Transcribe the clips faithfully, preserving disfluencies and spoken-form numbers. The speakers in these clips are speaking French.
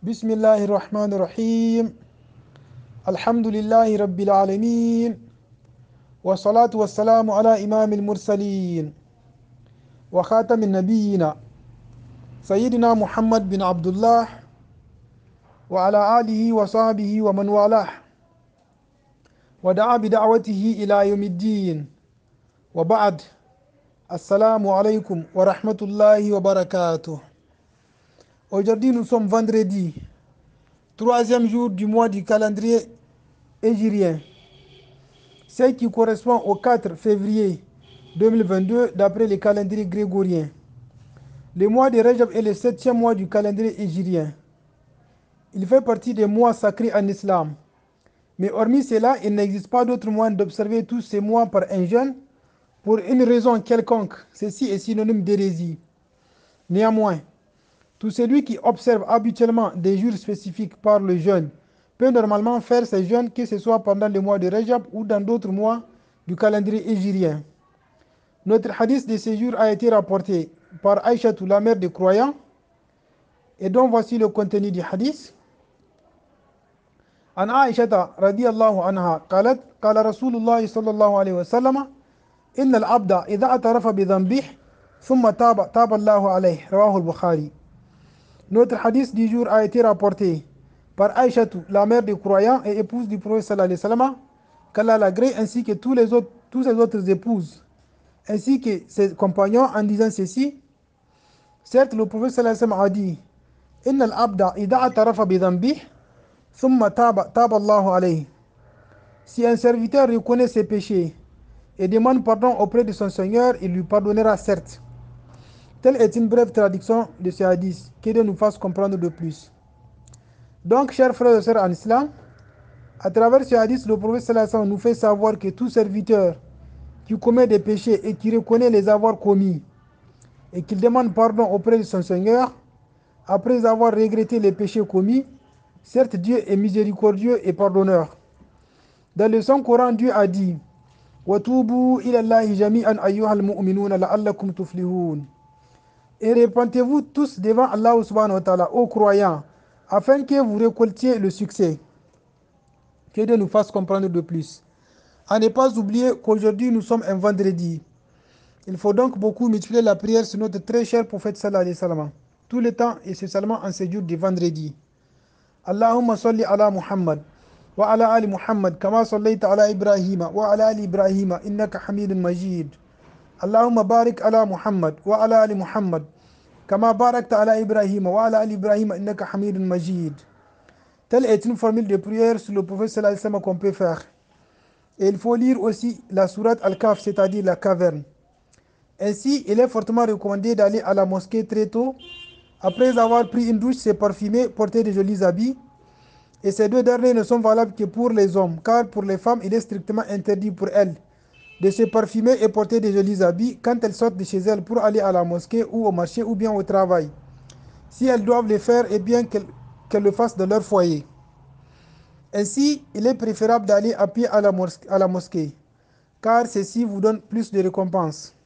بسم الله الرحمن الرحيم الحمد لله رب العالمين والصلاة والسلام على إمام المرسلين وخاتم النبيين سيدنا محمد بن عبد الله وعلى آله وصحبه ومن والاه ودعا بدعوته إلى يوم الدين وبعد السلام عليكم ورحمة الله وبركاته. Aujourd'hui nous sommes vendredi, troisième jour du mois du calendrier hégirien, ce qui correspond au quatre février deux mille vingt-deux d'après le calendrier grégorien. Le mois de Rajab est le septième mois du calendrier hégirien. Il fait partie des mois sacrés en islam. Mais hormis cela, il n'existe pas d'autre moyen d'observer tous ces mois par un jeûne pour une raison quelconque. Ceci est synonyme d'hérésie. Néanmoins, tout celui qui observe habituellement des jours spécifiques par le jeûne peut normalement faire ses jeûnes, que ce soit pendant le mois de Rajab ou dans d'autres mois du calendrier hégirien. Notre hadith de ce jour a été rapporté par Aïcha, la mère des croyants, et donc voici le contenu du hadith. عن عائشة رضي الله عنها قالت قال رسول الله صلى الله عليه وسلم إن العبد إذا اعترف بذنبه ثم تاب تاب الله عليه رواه البخاري. Notre hadith du jour a été rapporté par Aïcha, la mère des croyants et épouse du prophète sallallahu alayhi wa sallam, qu'Allah l'agrée, ainsi que tous les autres, tous ses autres épouses, ainsi que ses compagnons, en disant ceci. Certes, le prophète sallallahu alayhi wa sallam a dit Inna al-abda idha atarafa bi dhanbih thumma taba taba Allahu alayhi. Si un serviteur reconnaît ses péchés et demande pardon auprès de son Seigneur, il lui pardonnera certes. Telle est une brève traduction de ce hadith, que Dieu nous fasse comprendre de plus. Donc, chers frères et sœurs en islam, à travers ce hadith, le prophète sallallahu alayhi wa sallam nous fait savoir que tout serviteur qui commet des péchés et qui reconnaît les avoir commis et qu'il demande pardon auprès de son Seigneur, après avoir regretté les péchés commis, certes Dieu est miséricordieux et pardonneur. Dans le Saint-Coran, Dieu a dit وَتُوبُوا إِلَى اللَّهِ جَمِيعًا أَيُّهَا الْمُؤْمِنُونَ لَعَلَّكُمْ تُفْلِحُونَ. Et repentez-vous tous devant Allah subhanahu wa ta'ala, ô croyants, afin que vous récoltiez le succès. Que Dieu nous fasse comprendre de plus. À ne pas oublier qu'aujourd'hui nous sommes un vendredi. Il faut donc beaucoup multiplier la prière sur notre très cher prophète sallallahu alayhi wa sallam. Tout le temps et c'est seulement en ce jour du vendredi. Allahumma salli ala Muhammad wa ala ali Muhammad kama sallaita ala Ibrahim wa ala ali Ibrahim innaka hamidun majid. Allahumma barik ala Muhammad wa ala ali Muhammad kama barakta ala Ibrahim wa ala ali Ibrahim innaka hamidun majid. Telle est une formule de prière sur le prophète sallallahu alayhi wa sallam qu'on peut faire. Et il faut lire aussi la sourate Al-Kahf, c'est-à-dire la caverne. Ainsi, il est fortement recommandé d'aller à la mosquée très tôt, après avoir pris une douche, se parfumer, porter de jolis habits. Et ces deux derniers ne sont valables que pour les hommes, car pour les femmes, il est strictement interdit pour elles de se parfumer et porter de jolis habits quand elles sortent de chez elles pour aller à la mosquée ou au marché ou bien au travail. Si elles doivent le faire, eh bien qu'elles qu'elles le fassent dans leur foyer. Ainsi, il est préférable d'aller à pied à la, mos- à la mosquée, car ceci vous donne plus de récompenses.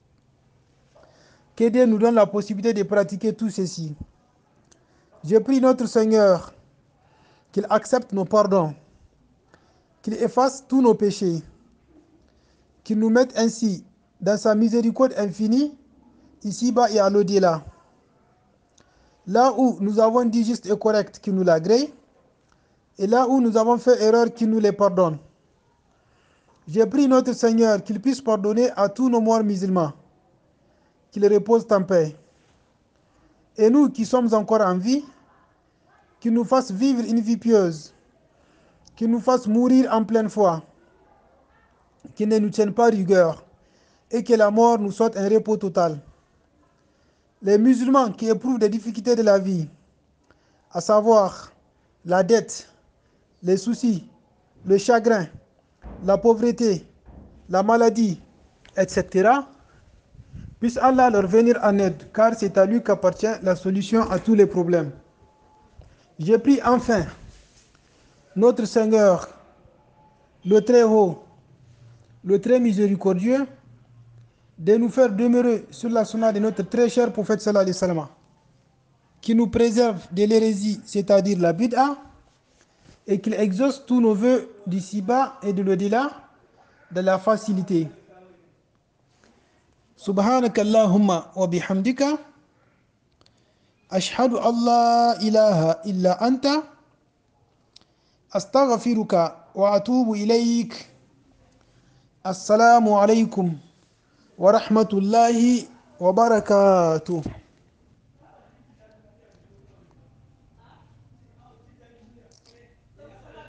Que Dieu nous donne la possibilité de pratiquer tout ceci. Je prie notre Seigneur qu'il accepte nos pardons, qu'il efface tous nos péchés, qu'il nous mette ainsi dans sa miséricorde infinie, ici-bas et à l'au-delà. Là où nous avons dit juste et correct, qu'il nous l'agrée, et là où nous avons fait erreur, qu'il nous les pardonne. Je prie notre Seigneur qu'il puisse pardonner à tous nos morts musulmans, qu'il repose en paix. Et nous qui sommes encore en vie, qu'il nous fasse vivre une vie pieuse, qu'il nous fasse mourir en pleine foi, qu'il ne nous tienne pas rigueur, et que la mort nous soit un repos total. Les musulmans qui éprouvent des difficultés de la vie, à savoir la dette, les soucis, le chagrin, la pauvreté, la maladie, et cetera, puisse Allah leur venir en aide, car c'est à lui qu'appartient la solution à tous les problèmes. Je prie enfin notre Seigneur, le très haut, le très miséricordieux, de nous faire demeurer sur la sunna de notre très cher prophète sallallahu alayhi wa sallam. qui nous préserve de l'hérésie, c'est-à-dire la bid'a, et qu'il exauce tous nos vœux d'ici-bas et de l'au-delà de la facilité. Subhanaka Allahumma wa bihamdika, ashhadu an la ilaha illa anta, astaghfiruka wa atubu ilayk. Assalamu alaikum wa rahmatullahi wa barakatuh.